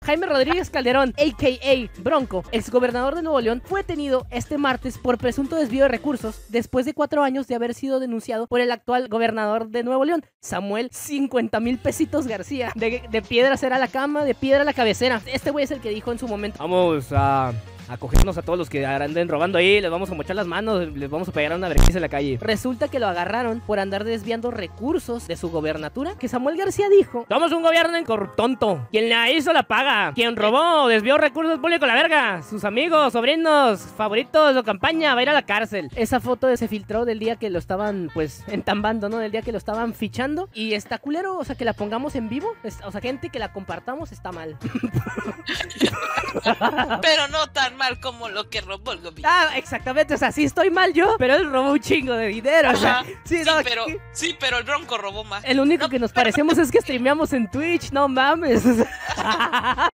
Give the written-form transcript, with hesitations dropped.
Jaime Rodríguez Calderón, a.k.a. Bronco, exgobernador de Nuevo León, fue detenido este martes por presunto desvío de recursos después de 4 años de haber sido denunciado por el actual gobernador de Nuevo León, Samuel 50,000 pesitos García. De piedra será la cama, de piedra la cabecera. Este güey es el que dijo en su momento: vamos a cogernos a todos los que anden robando ahí, les vamos a mochar las manos, les vamos a pegar a una vergüenza en la calle. Resulta que lo agarraron por andar desviando recursos de su gobernatura, que Samuel García dijo: somos un gobierno tonto, quien la hizo la paga, quien robó o desvió recursos públicos la verga, sus amigos, sobrinos, favoritos o campaña va a ir a la cárcel. Esa foto se filtró del día que lo estaban pues entambando, ¿no? Del día que lo estaban fichando, y está culero, o sea, que la pongamos en vivo, o sea, gente, que la compartamos está mal. Pero no tan mal como lo que robó el gobierno. Ah, exactamente, o sea, sí estoy mal yo, pero él robó un chingo de dinero. O sea, pero el Bronco robó más. El único que nos parecemos es que streameamos en Twitch, no mames.